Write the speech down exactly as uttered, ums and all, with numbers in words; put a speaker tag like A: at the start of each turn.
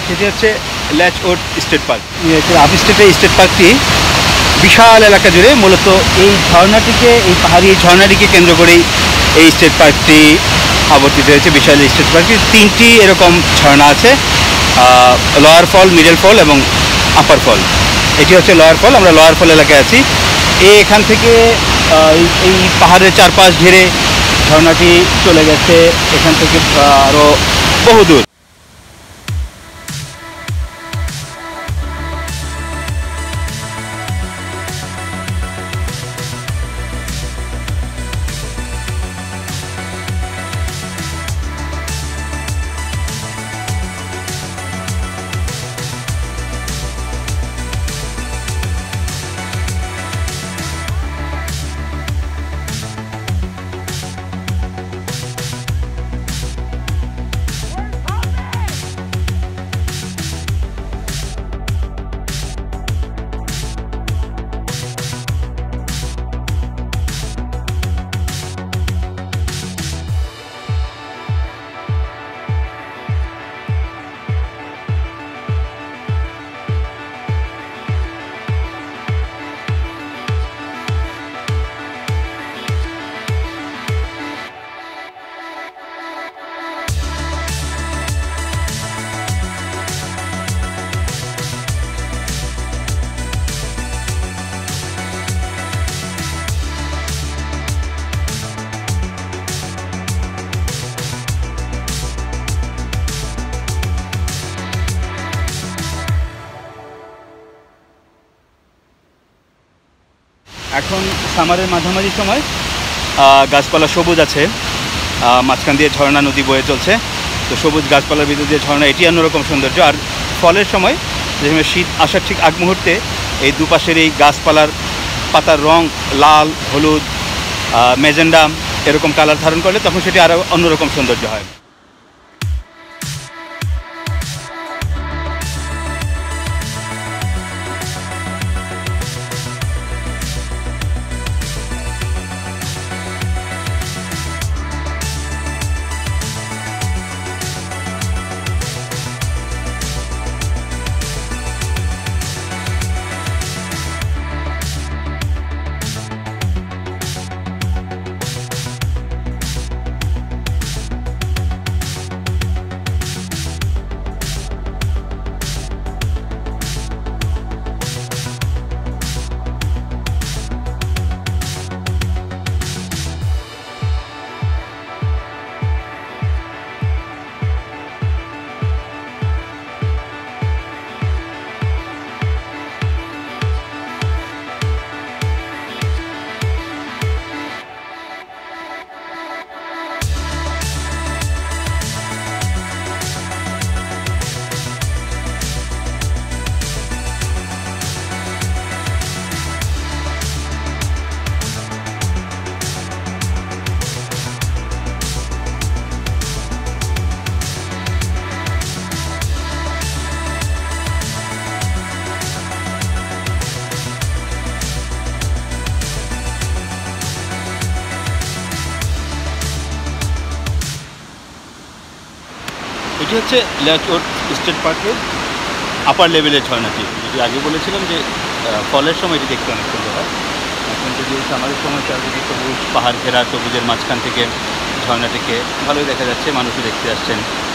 A: সেটি হচ্ছে Letchworth state park. আপস্টেটের স্টেট পার্কটি বিশাল এলাকা জুড়ে মূলত এই ঝর্ণাটিকে এই পাহাড়ি এই ঝর্ণাটিকে কেন্দ্র করেই এই স্টেট পার্কটি আবর্তিত হয়েছে। বিশাল এই স্টেট পার্কটি তিনটি এরকম ঝর্ণা আছে, লোয়ার ফল, মিডল ফল এবং আপার ফল। এটি হচ্ছে লোয়ার ফল, আমরা লোয়ার ফল এলাকায় আছি। এই এখান থেকে এই পাহাড়ের চারপাশ ঘিরে ঝর্ণাটি চলে গেছে এখান থেকে আরও বহুদূর। এখন সামারের মাঝামাঝি সময়, গাছপালা সবুজ আছে, মাঝখান দিয়ে ঝর্ণা নদী বয়ে চলছে। তো সবুজ গাছপালার ভিতর দিয়ে ঝর্ণা, এটি অন্যরকম সৌন্দর্য। আর ফলের সময় যে সময় শীত আসার ঠিক আগ মুহূর্তে এই দুপাশের এই গাছপালার পাতার রং লাল, হলুদ, মেজেন্ডা এরকম কালার ধারণ করলে তখন সেটি আরও অন্যরকম সৌন্দর্য হয়। এটি হচ্ছে ল্যাচওয়ার্থ স্টেট পার্কের আপার লেভেলের ঝর্ণাটি, যেটি আগে বলেছিলাম যে ফলের সময় এটি দেখতে অনেক সুন্দর হয়। এখন যদি সামারের সময় চারদিকে সবুজ পাহাড় ঘেরা, সবুজের মাঝখান থেকে ঝর্ণাটিকে ভালোই দেখা যাচ্ছে, মানুষও দেখতে আসছেন।